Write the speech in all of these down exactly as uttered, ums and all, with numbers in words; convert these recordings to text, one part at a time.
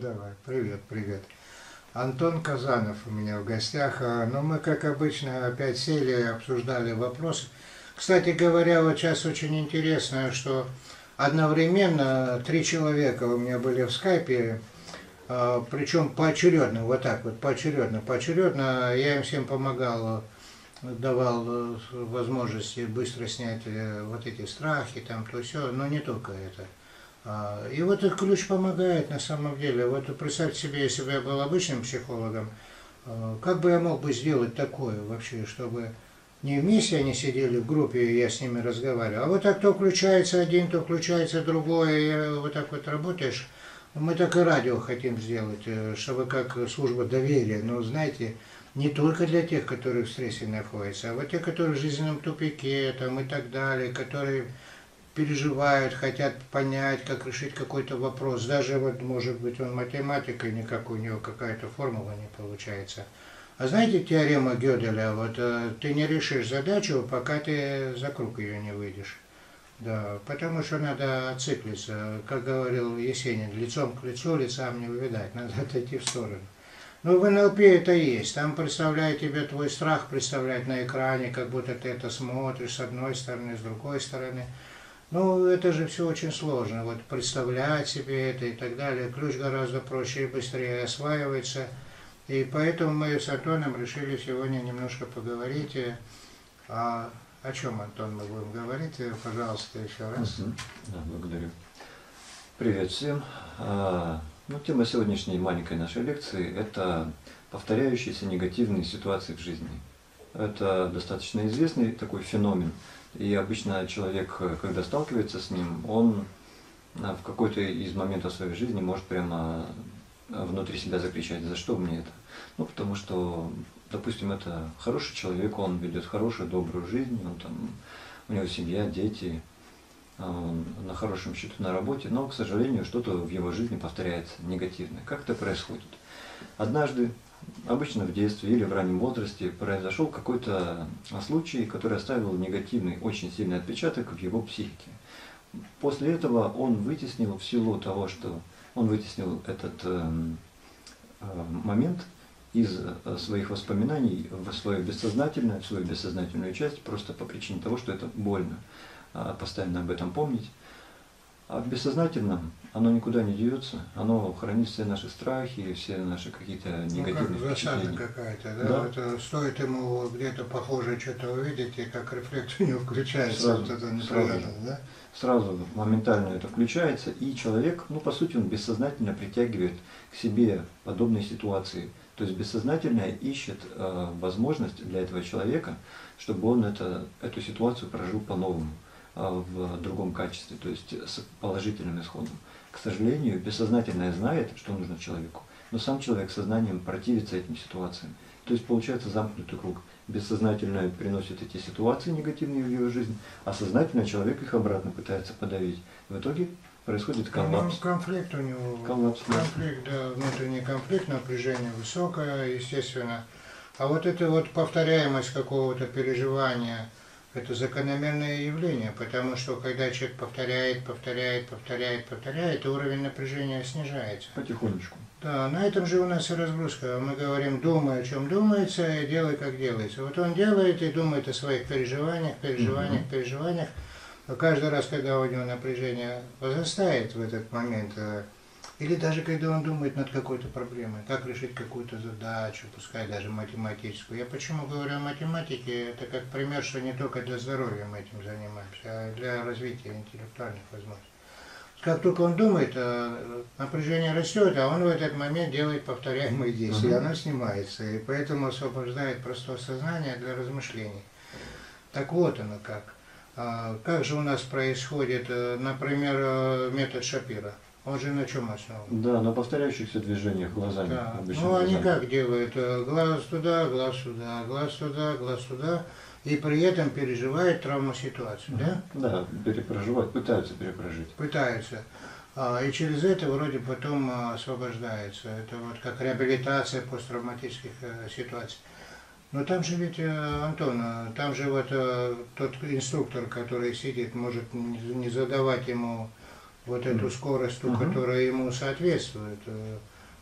Давай, привет, привет. Антон Казанов у меня в гостях. Но мы, как обычно, опять сели и обсуждали вопросы. Кстати говоря, вот сейчас очень интересно, что одновременно три человека у меня были в скайпе, причем поочередно, вот так вот, поочередно, поочередно. Я им всем помогал, давал возможности быстро снять вот эти страхи, там, то все, но не только это. И вот этот ключ помогает на самом деле. Вот представьте себе, если бы я был обычным психологом, как бы я мог бы сделать такое вообще, чтобы не вместе они сидели в группе, и я с ними разговаривал, а вот так то включается один, то включается другой, и вот так вот работаешь. Мы так и радио хотим сделать, чтобы как служба доверия, но знаете, не только для тех, которые в стрессе находятся, а вот те, которые в жизненном тупике там, и так далее, которые переживают, хотят понять, как решить какой-то вопрос. Даже вот, может быть, он математик, и никак у него какая-то формула не получается. А знаете, теорема Гёделя, вот ты не решишь задачу, пока ты за круг ее не выйдешь. Да, потому что надо циклиться, как говорил Есенин, лицом к лицу, лицам не увидать, надо отойти в сторону. Ну, в эн эл пи это есть, там представляет тебе твой страх, представляет на экране, как будто ты это смотришь с одной стороны, с другой стороны. Ну, это же все очень сложно, вот представлять себе это и так далее. Ключ гораздо проще и быстрее осваивается. И поэтому мы с Антоном решили сегодня немножко поговорить. О, о чем, Антон, мы будем говорить? Пожалуйста, еще раз. Угу. Да, благодарю. Привет всем. А, ну, тема сегодняшней маленькой нашей лекции – это повторяющиеся негативные ситуации в жизни. Это достаточно известный такой феномен. И обычно человек, когда сталкивается с ним, он в какой-то из моментов своей жизни может прямо внутри себя закричать: за что мне это? Ну, потому что, допустим, это хороший человек, он ведет хорошую, добрую жизнь, он там, у него семья, дети, он на хорошем счету на работе, но, к сожалению, что-то в его жизни повторяется негативное. Как это происходит? Однажды, обычно в детстве или в раннем возрасте, произошел какой-то случай, который оставил негативный, очень сильный отпечаток в его психике. После этого он вытеснил, в силу того, что он вытеснил этот э, э, момент из своих воспоминаний в свое бессознательное, в свою бессознательную часть, просто по причине того, что это больно э, постоянно об этом помнить. А в бессознательном оно никуда не деется, оно хранит все наши страхи, все наши какие-то негативные ну, как впечатления. засада какая-то, да? Да. Вот, стоит ему где-то похожее что-то увидеть, и как рефлекс у него включается, Сразу, вот это сразу, да? Сразу моментально это включается, и человек, ну по сути, он бессознательно притягивает к себе подобные ситуации. То есть бессознательно ищет э, возможность для этого человека, чтобы он это, эту ситуацию прожил по-новому, в другом качестве, то есть с положительным исходом. К сожалению, бессознательное знает, что нужно человеку, но сам человек сознанием противится этим ситуациям. То есть получается замкнутый круг. Бессознательное приносит эти ситуации негативные в его жизнь, а сознательный человек их обратно пытается подавить. В итоге происходит коллапс. Ну, конфликт у него, коллапс, конфликт, да, внутренний конфликт, напряжение высокое, естественно. А вот эта вот повторяемость какого-то переживания, это закономерное явление, потому что когда человек повторяет, повторяет, повторяет, повторяет, уровень напряжения снижается. Потихонечку. Да, на этом же у нас и разгрузка. Мы говорим, думай, о чем думается, и делай, как делается. Вот он делает и думает о своих переживаниях, переживаниях, угу. переживаниях. А каждый раз, когда у него напряжение возрастает в этот момент, или даже когда он думает над какой-то проблемой, как решить какую-то задачу, пускай даже математическую. Я почему говорю о математике, это как пример, что не только для здоровья мы этим занимаемся, а для развития интеллектуальных возможностей. Как только он думает, напряжение растет, а он в этот момент делает повторяемые действия, и оно снимается, и поэтому освобождает простое сознание для размышлений. Так вот оно как. Как же у нас происходит, например, метод Шапира? Он же на чем основан? Да, на повторяющихся движениях глазами. Да. Ну, они как делают? Глаз туда, глаз сюда, глаз туда, глаз туда, и при этом переживают травму ситуацию, да? Да, перепроживают, пытаются перепрожить. Пытаются. И через это вроде потом освобождается. Это вот как реабилитация посттравматических ситуаций. Но там же ведь, Антон, там же вот тот инструктор, который сидит, может не задавать ему вот эту скорость, ту, uh-huh. которая ему соответствует.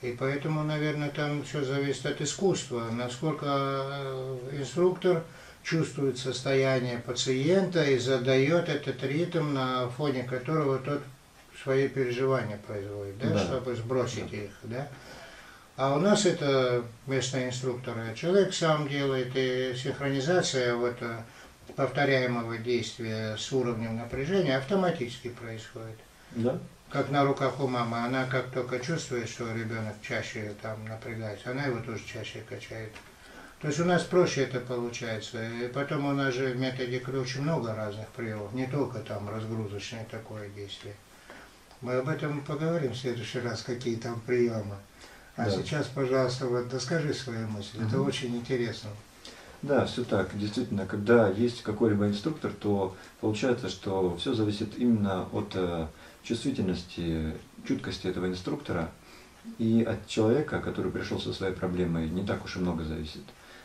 И поэтому, наверное, там все зависит от искусства, насколько инструктор чувствует состояние пациента и задает этот ритм, на фоне которого тот свои переживания производит, да, Да. чтобы сбросить их, да. А у нас это местные инструкторы. Человек сам делает, и синхронизация вот повторяемого действия с уровнем напряжения автоматически происходит. Да. Как на руках у мамы, она как только чувствует, что ребенок чаще там напрягается, она его тоже чаще качает. То есть у нас проще это получается. И потом у нас же в методе КРИ очень много разных приемов, не только там разгрузочное такое действие. Мы об этом поговорим в следующий раз, какие там приемы. А да. сейчас, пожалуйста, вот доскажи свою мысль. Угу. Это очень интересно. Да, все так. Действительно, когда есть какой-либо инструктор, то получается, что все зависит именно от э, чувствительности, чуткости этого инструктора, и от человека, который пришел со своей проблемой, не так уж и много зависит.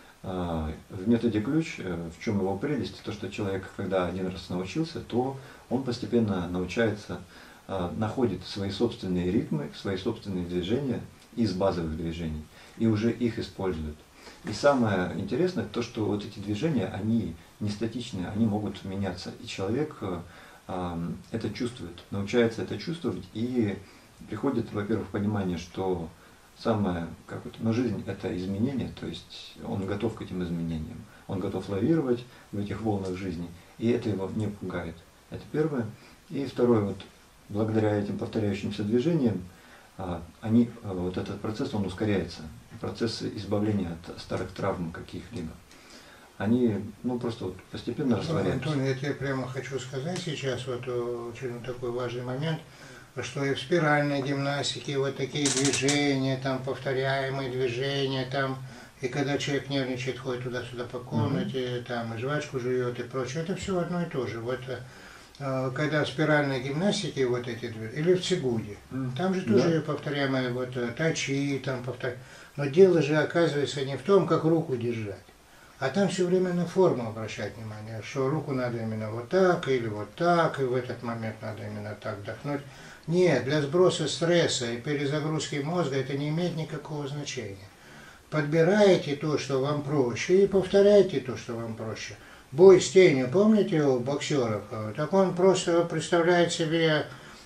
А, в методе ключ, э, в чем его прелесть, то, что человек, когда один раз научился, то он постепенно научается, э, находит свои собственные ритмы, свои собственные движения из базовых движений, и уже их использует. И самое интересное то, что вот эти движения, они не статичные, они могут меняться. И человек э, это чувствует, научается это чувствовать, и приходит, во-первых, понимание, что самое, как вот, но жизнь это изменение, то есть он готов к этим изменениям, он готов лавировать в этих волнах жизни, и это его не пугает. Это первое. И второе, вот благодаря этим повторяющимся движениям, они, вот этот процесс, он ускоряется. Процесс избавления от старых травм каких-либо. Они, ну, просто вот постепенно растворяются. Антон, я тебе прямо хочу сказать сейчас, вот очень такой важный момент, что и в спиральной гимнастике вот такие движения, там повторяемые движения, там, и когда человек нервничает, ходит туда-сюда по комнате, mm-hmm. там, и жвачку жует и прочее, это все одно и то же. Вот когда в спиральной гимнастике вот эти движения, или в цигуне, mm-hmm. там же тоже yeah. повторяемые вот тачи, там повторяемые. Но дело же оказывается не в том, как руку держать, а там все время на форму обращать внимание, что руку надо именно вот так или вот так, и в этот момент надо именно так вдохнуть. Нет, для сброса стресса и перезагрузки мозга это не имеет никакого значения. Подбираете то, что вам проще, и повторяйте то, что вам проще. Бой с тенью, помните у боксеров? Так он просто представляет себе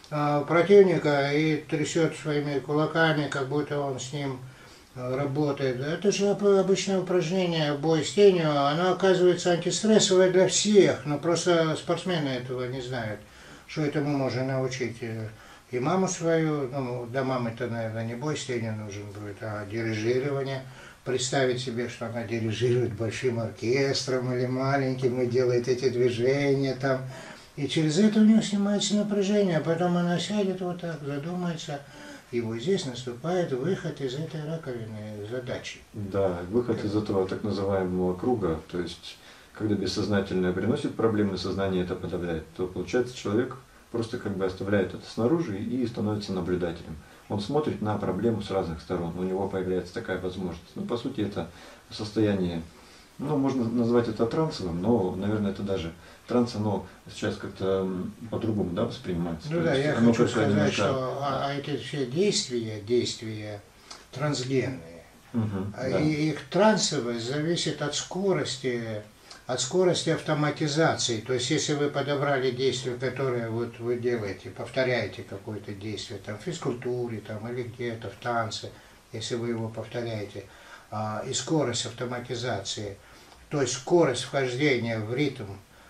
противника и трясет своими кулаками, как будто он с ним работает. Это же обычное упражнение «Бой с тенью», оно оказывается антистрессовое для всех, но просто спортсмены этого не знают, что этому можно научить и маму свою, ну, для мамы-то, наверное, не бой с тенью нужен будет, а дирижирование. Представить себе, что она дирижирует большим оркестром или маленьким и делает эти движения там, и через это у нее снимается напряжение, а потом она сядет вот так, задумается. И вот здесь наступает выход из этой раковины задачи. Да, выход из этого так называемого круга, то есть, когда бессознательное приносит проблемы, сознание это подавляет, то получается человек просто как бы оставляет это снаружи и становится наблюдателем. Он смотрит на проблему с разных сторон, у него появляется такая возможность. Ну, по сути, это состояние, ну, можно назвать это трансовым, но, наверное, это даже транс, оно сейчас как-то по-другому, да, воспринимается. Ну то да, есть, я хочу сказать, немножко... что а, а эти все действия, действия трансгенные, угу, а да. И их трансовость зависит от скорости, от скорости автоматизации. То есть, если вы подобрали действие, которое вот вы делаете, повторяете какое-то действие, там, в физкультуре, там, или где-то в танце, если вы его повторяете, а, и скорость автоматизации, то есть скорость вхождения в ритм,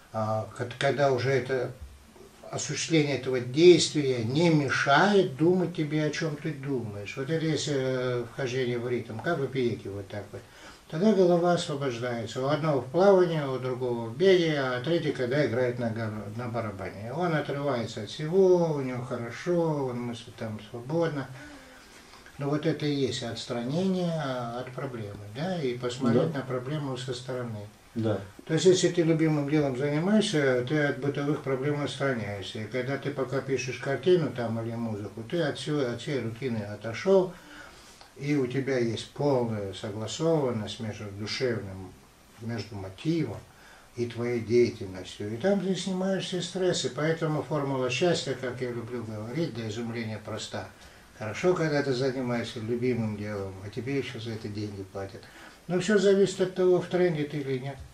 когда уже это осуществление этого действия не мешает думать тебе, о чем ты думаешь. Вот это если вхождение в ритм, как в беге вот так вот. Тогда голова освобождается. У одного в плавании, у другого в беге, а третий, когда играет на, на барабане. Он отрывается от всего, у него хорошо, он мыслит там свободно. Но вот это и есть отстранение от проблемы, да, и посмотреть да. на проблему со стороны. Да. То есть, если ты любимым делом занимаешься, ты от бытовых проблем отстраняешься. И когда ты пока пишешь картину там или музыку, ты от, всего, от всей рутины отошел, и у тебя есть полная согласованность между душевным, между мотивом и твоей деятельностью. И там ты снимаешь все стрессы. Поэтому формула счастья, как я люблю говорить, до изумления проста. Хорошо, когда ты занимаешься любимым делом, а тебе еще за это деньги платят. Но все зависит от того, в тренде ты или нет.